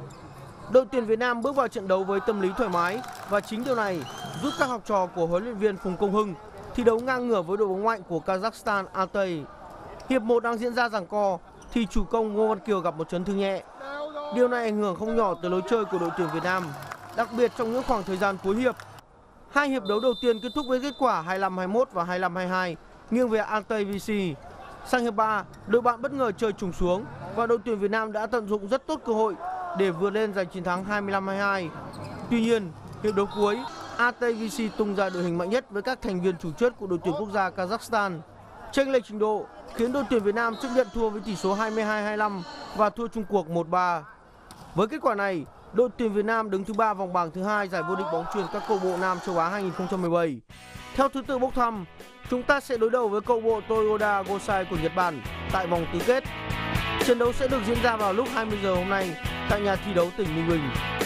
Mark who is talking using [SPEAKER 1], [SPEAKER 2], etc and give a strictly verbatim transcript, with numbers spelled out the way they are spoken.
[SPEAKER 1] Đội tuyển Việt Nam bước vào trận đấu với tâm lý thoải mái và chính điều này giúp các học trò của huấn luyện viên Phùng Công Hưng thi đấu ngang ngửa với đội bóng mạnh của Kazakhstan Altay. Hiệp một đang diễn ra giằng co thì chủ công Ngô Văn Kiều gặp một chấn thương nhẹ. Điều này ảnh hưởng không nhỏ tới lối chơi của đội tuyển Việt Nam, đặc biệt trong những khoảng thời gian cuối hiệp. Hai hiệp đấu đầu tiên kết thúc với kết quả hai mươi lăm hai mươi mốt và hai mươi lăm hai mươi hai nghiêng về Altay vê xê. Sang hiệp ba, đội bạn bất ngờ chơi trùng xuống và đội tuyển Việt Nam đã tận dụng rất tốt cơ hội để vượt lên giành chiến thắng hai mươi lăm hai mươi hai. Tuy nhiên, hiệp đấu cuối, Altay vê xê tung ra đội hình mạnh nhất với các thành viên chủ chốt của đội tuyển quốc gia Kazakhstan. Chênh lệch trình độ khiến đội tuyển Việt Nam chấp nhận thua với tỷ số hai mươi hai hai mươi lăm và thua chung cuộc một ba. Với kết quả này, đội tuyển Việt Nam đứng thứ ba vòng bảng thứ hai giải vô địch bóng chuyền các câu bộ Nam châu Á hai không một bảy. Theo thứ tự bốc thăm, chúng ta sẽ đối đầu với câu bộ Toyoda Gosai của Nhật Bản tại vòng tứ kết. Trận đấu sẽ được diễn ra vào lúc hai mươi giờ hôm nay tại nhà thi đấu tỉnh Ninh Bình.